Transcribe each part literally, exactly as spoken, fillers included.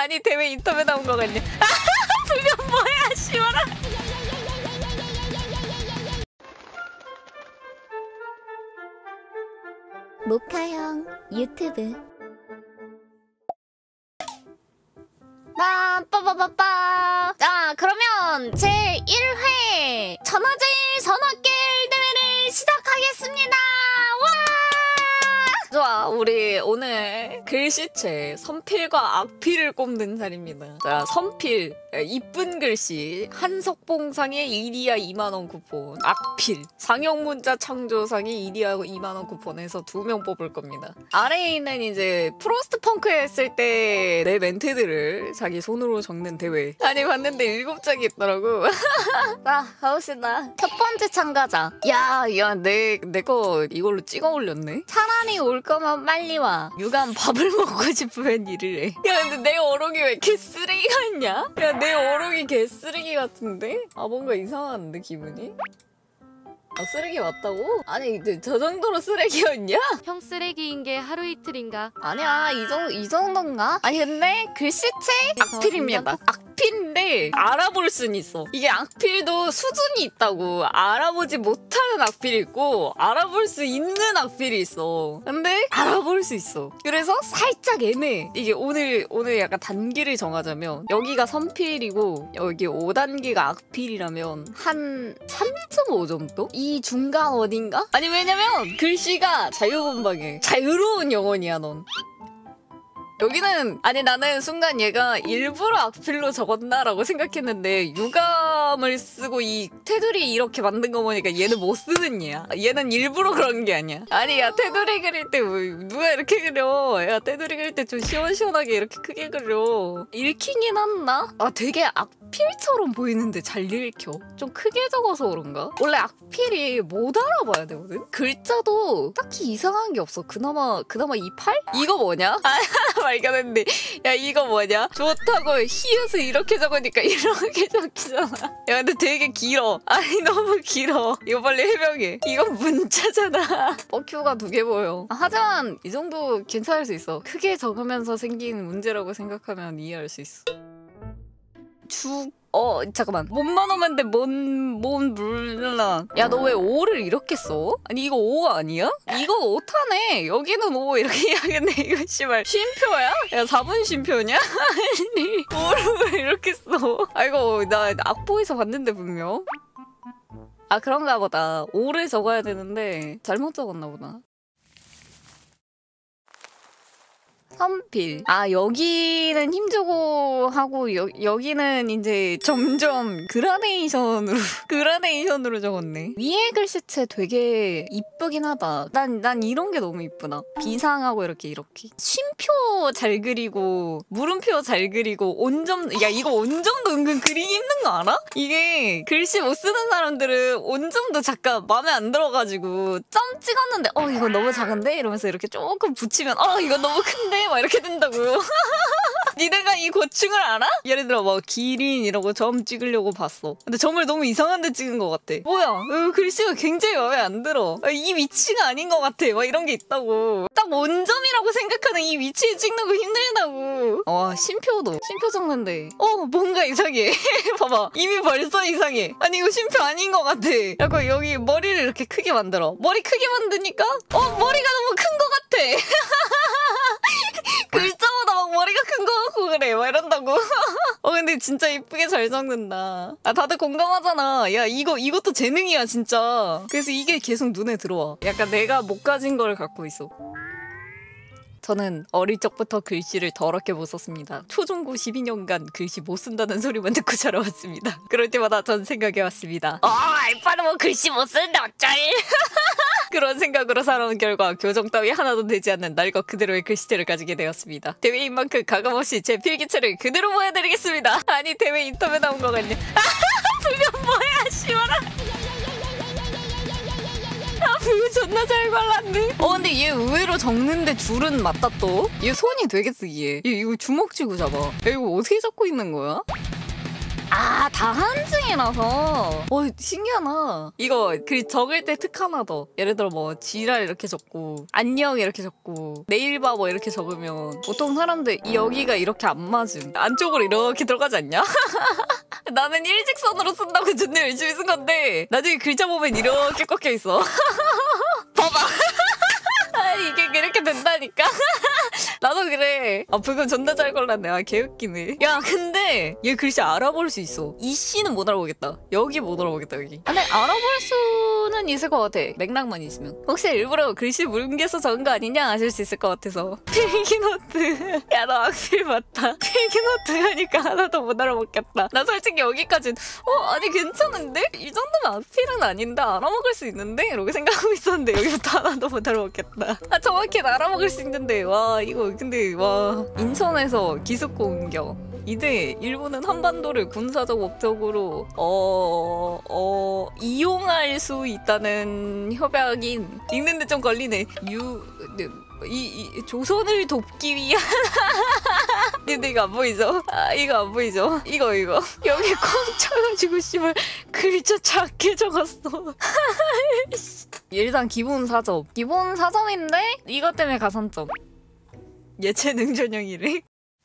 아니 대회 인터뷰 나온 거 같네. 불면 뭐야 씨발아. 모카형 유튜브. 빠빠빠빠빠. 자 그러면 제일 회 천하제일 선악계일 대회를 시작하겠습니다. 와! 좋아, 우리 오늘 글씨체 선필과 악필을 꼽는 날입니다. 자, 선필 이쁜 글씨 한석봉상의 이리야 이만 원 쿠폰, 악필 상용문자 창조상의 이리야 이만 원 쿠폰에서 두 명 뽑을 겁니다. 아래에 있는 이제 프로스트 펑크 했을 때 내 멘트들을 자기 손으로 적는 대회. 아니 봤는데 일곱 장이 있더라고. 자 가봅시다. 첫 번째 참가자. 야야내 내 거 이걸로 찍어 올렸네. 차라리 올 거면 빨리 와. 유감 밥을 먹고 싶으면 일을 해. 야 근데 내 어록이 왜 이렇게 쓰레기 같냐? 야 내 어록이 개 쓰레기 같은데? 아 뭔가 이상한데 기분이? 아 쓰레기 맞다고? 아니 저 정도로 쓰레기였냐? 형 쓰레기인 게 하루 이틀인가? 아니야 이, 정, 이 정도인가? 아니 근데 글씨체 악필입니다. 악필인데 알아볼 순 있어. 이게 악필도 수준이 있다고. 알아보지 못하는 악필이 있고 알아볼 수 있는 악필이 있어. 근데 알아볼 수 있어. 그래서 살짝 애매해. 이게 오늘 오늘 약간 단계를 정하자면 여기가 선필이고 여기 오 단계가 악필이라면 한 삼 점 오 정도? 이 중간 어딘가? 아니 왜냐면 글씨가 자유분방해. 자유로운 영혼이야 넌. 여기는 아니 나는 순간 얘가 일부러 악필로 적었나라고 생각했는데 유감을 쓰고 이 테두리 이렇게 만든 거 보니까 얘는 못 쓰는 얘야. 얘는 일부러 그런 게 아니야. 아니 야 테두리 그릴 때 뭐, 누가 이렇게 그려. 야 테두리 그릴 때 좀 시원시원하게 이렇게 크게 그려. 읽히긴 한다? 아 되게 악필처럼 보이는데 잘 읽혀. 좀 크게 적어서 그런가? 원래 악필이 못 알아봐야 되거든? 글자도 딱히 이상한 게 없어. 그나마 그나마 이 팔? 이거 뭐냐? 발견했는데 야 이거 뭐냐? 좋다고 히읗을 이렇게 적으니까 이렇게 적히잖아. 야 근데 되게 길어. 아니 너무 길어. 이거 빨리 해명해. 이건 문자잖아. 버큐가 두 개 보여. 아, 하지만 이 정도 괜찮을 수 있어. 크게 적으면서 생긴 문제라고 생각하면 이해할 수 있어. 죽... 어 잠깐만 몸만 오면데 뭔뭔 물라. 야 너 왜 오를 이렇게 써? 아니 이거 오 아니야? 이거 오타네. 여기는 오 이렇게 해야겠네. 이거 씨발 쉼표야? 야 사 분 쉼표냐? 아니 오를 왜 이렇게 써? 아 이거 나 악보에서 봤는데 분명. 아 그런가 보다. 오를 적어야 되는데 잘못 적었나 보다. 선필. 아 여기는 힘주고 하고 여, 여기는 이제 점점 그라데이션으로 그라데이션으로 적었네. 위에 글씨체 되게 이쁘긴 하다. 난, 난 이런 게 너무 이쁘다. 비상하고 이렇게 이렇게 쉼표 잘 그리고 물음표 잘 그리고 온점. 야 이거 온점도 은근 그리기 힘든 거 알아? 이게 글씨 못 쓰는 사람들은 온점도 잠깐 마음에 안 들어가지고 점 찍었는데 어 이거 너무 작은데? 이러면서 이렇게 조금 붙이면 어 이거 너무 큰데? 막 이렇게 된다고. 니네가 이 고충을 알아? 예를 들어 막 기린 이러고 점 찍으려고 봤어. 근데 점을 너무 이상한 데 찍은 것 같아. 뭐야 어, 글씨가 굉장히 마음에 안 들어. 어, 이 위치가 아닌 것 같아. 막 이런 게 있다고. 딱 원점이라고 생각하는 이 위치에 찍는 거 힘들다고. 와 쉼표도 쉼표 적는데 어 뭔가 이상해. 봐봐 이미 벌써 이상해. 아니 이거 쉼표 아닌 것 같아. 약간 여기 머리를 이렇게 크게 만들어. 머리 크게 만드니까 어 머리가 너무 큰 것 같아. 글자보다 막 머리가 큰 거 같고 그래 막 이런다고. 어 근데 진짜 이쁘게 잘 적는다. 아 다들 공감하잖아. 야 이거 이것도 재능이야 진짜. 그래서 이게 계속 눈에 들어와. 약간 내가 못 가진 걸 갖고 있어. 저는 어릴 적부터 글씨를 더럽게 못 썼습니다. 초중고 십이 년간 글씨 못 쓴다는 소리만 듣고 자라왔습니다. 그럴 때마다 전 생각해왔습니다. 어 알바는 뭐 글씨 못 쓰는데 어쩔. 그런 생각으로 살아온 결과 교정 따위 하나도 되지 않는 날 것 그대로의 글씨체를 가지게 되었습니다. 대회인 만큼 가감없이 제 필기체를 그대로 보여드리겠습니다. 아니 대회 인터뷰 나온 거 같네. 불면 뭐야 씨발아. 아 불 존나 잘 발랐네. 어 근데 얘 의외로 적는데 줄은 맞다 또. 얘 손이 되게 쓰기해. 얘 이거 주먹 쥐고 잡아. 야 이거 어떻게 잡고 있는 거야? 아, 다 한증이라서. 어, 신기하나. 이거 글 적을 때 특 하나 더. 예를 들어 뭐 지랄 이렇게 적고 안녕 이렇게 적고 내일 봐 뭐 이렇게 적으면 보통 사람들 여기가 이렇게 안 맞음. 안쪽으로 이렇게 들어가지 않냐? 나는 일직선으로 쓴다고 존나 열심히 쓴 건데 나중에 글자 보면 이렇게 꺾여 있어. 봐봐. 아, 이게 그렇게 된다니까. 나도 그래. 아, 그건 존나 잘 골랐네. 아, 개웃기네. 야, 근데 얘 글씨 알아볼 수 있어. 이 씨는 못 알아보겠다. 여기 못 알아보겠다, 여기. 근데 알아볼 수는 있을 것 같아. 맥락만 있으면. 혹시 일부러 글씨 뭉개서 적은 거 아니냐 아실 수 있을 것 같아서. 필기노트. 야, 너 악필 맞다. 필기노트 하니까 하나도 못 알아먹겠다. 나 솔직히 여기까진 어? 아니 괜찮은데? 이 정도면 악필은 아닌데 알아먹을 수 있는데? 이렇게 생각하고 있었는데 여기부터 하나도 못 알아먹겠다. 아, 정확히 알아먹을 수 있는데 와 이거 근데 와 인천에서 기습고 운격 이대 일본은 한반도를 군사적 목적으로 어... 어... 이용할 수 있다는 협약인 읽는데 좀 걸리네. 유... 이, 이 조선을 돕기 위한 근데 이거 안 보이죠? 아 이거 안 보이죠? 이거 이거 여기 框 쳐가지고 씨발 글자 작게 적었어. 일단 기본 사 점 기본 사 점인데 이것 때문에 가산점. 예체능 전형이래.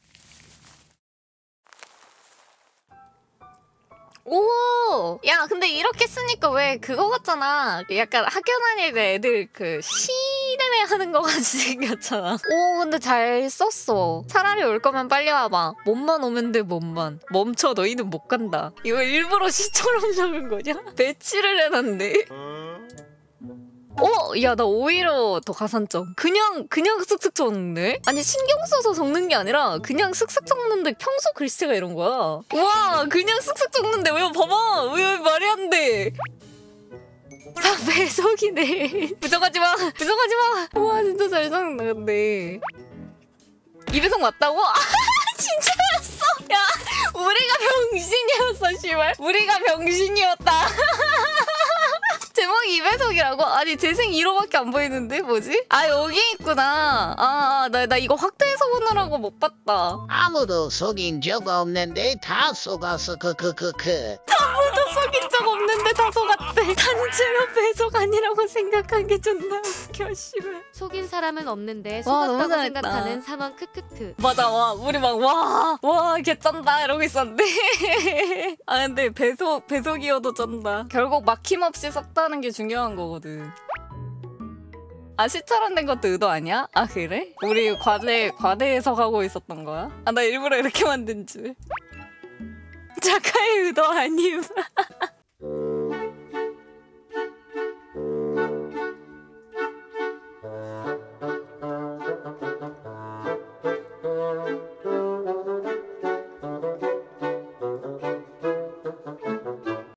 오! 야 근데 이렇게 쓰니까 왜 그거 같잖아. 약간 학교 다닐 때 애들 그 시내내 하는 거 같이 생겼잖아. 오 근데 잘 썼어. 차라리 올 거면 빨리 와봐. 몸만 오면 돼 몸만. 멈춰 너희는 못 간다. 이거 일부러 시처럼 적은 거냐? 배치를 해놨네. 어? 야 나 오히려 더 가산점. 그냥 그냥 쓱쓱 적는데? 아니 신경 써서 적는 게 아니라 그냥 쓱쓱 적는데 평소 글씨가 이런 거야. 와 그냥 쓱쓱 적는데 왜 봐봐 왜 말이 안 돼. 다 배속이네. 부정하지 마 부정하지 마. 와 진짜 잘 적는다 근데. 이배속 맞다고? 아 진짜였어. 야 우리가 병신이었어 씨발. 우리가 병신이었다. 제목이 이배속이라고? 아니 재생 일 호밖에 안 보이는데 뭐지? 아 여기 있구나. 아 나 나 이거 확대해서 보느라고 못 봤다. 아무도 속인 적 없는데 다 속았어. 크크크크. 아무도 속인 적 없는데 다 속았대. 단체로 배속 아니라고 생각한 게 존나 웃겨 씨발. 속인 사람은 없는데 와, 너무 속았다고 잘했다. 생각하는 상황 크크크. 맞아 와 우리 막 와 와 개쩐다 이러고 있었는데 아 근데 배속 배속이어도 쩐다. 결국 막힘없이 썼다는 게 중요한 거거든. 아 시찰안 된 것도 의도 아니야? 아 그래? 우리 과대 과대 해석하고 있었던 거야? 아 나 일부러 이렇게 만든 줄. 작가의 의도 아님.